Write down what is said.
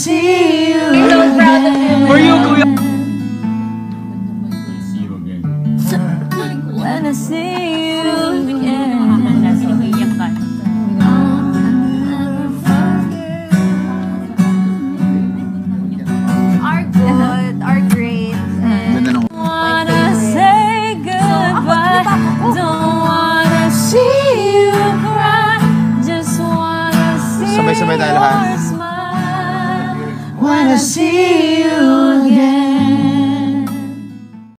see you I'm so proud of you. For you, Kuya. See you again. when I see you again. Umiiyak ka. Are good, are great. Ganda ng Wanna say goodbye, don't wanna see you cry, just wanna see Sabay-sabay tayo lahat. your smile. When I see